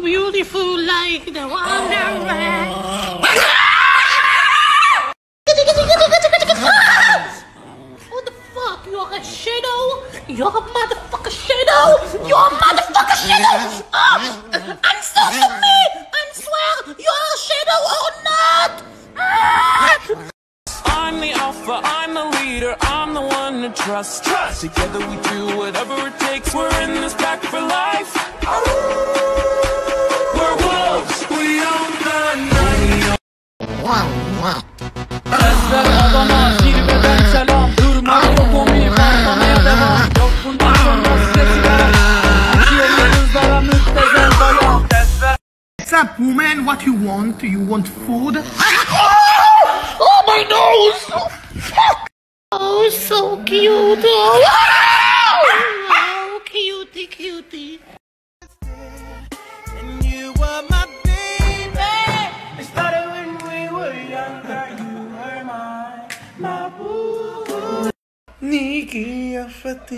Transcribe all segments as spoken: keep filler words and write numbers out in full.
beautiful like the wonderland. What the fuck? You're a shadow? You're a motherfucker shadow? You're a motherfucker shadow? Oh, answer to me! I swear, you're a shadow or not! I'm the alpha, I'm the leader, I'm the one to trust. Trust. Together we do whatever it takes, we're in this pack for life. We're wolves, we own the night. Ezber adama zirveden selam. Durma komi patlamaya devam. Yok bundan sonra stresi ver. Açıyor yıldızlara müptezel dayan. What's up, woman? What you want? You want food? Oh, my nose! Fuck! Oh, so cute! Oh, cutie, cutie. And you were my baby. It started when we were younger. You were my, my boo. Nikki, I fatigue.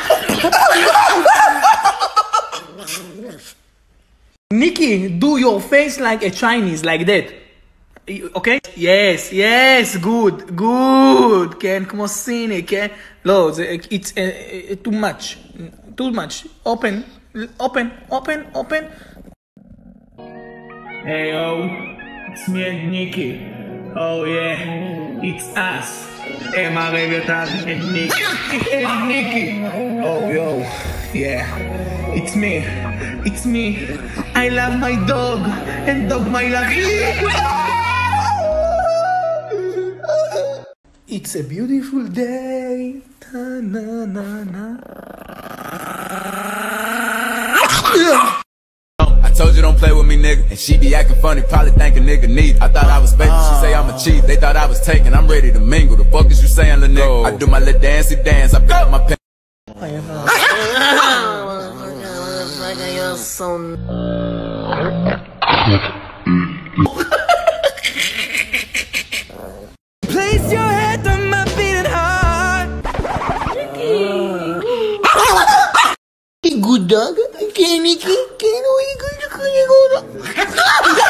Nikki, do your face like a Chinese, like that. Okay? Yes, yes, good, good. כן, כמו סיני, כן? לא, זה, it's uh, too much, too much. Open, open, open, open. Hey yo, it's me and Nikki. Oh yeah, it's us. Hey, מערב יותר את Nikki. It's Nikki. Oh yo, yeah, it's me. It's me. I love my dog, and dog my love. It's a beautiful day. Ta na na na. I told you don't play with me, nigga. And she be acting funny, probably think a nigga need. I thought I was baby, she say I'm a cheat. They thought I was taken, I'm ready to mingle. The fuck is you saying, little nigga? I do my little dancey dance, I pick up my pen. You're so... Place your head on my beating heart. Good dog. Okay, Nikki. Can we go to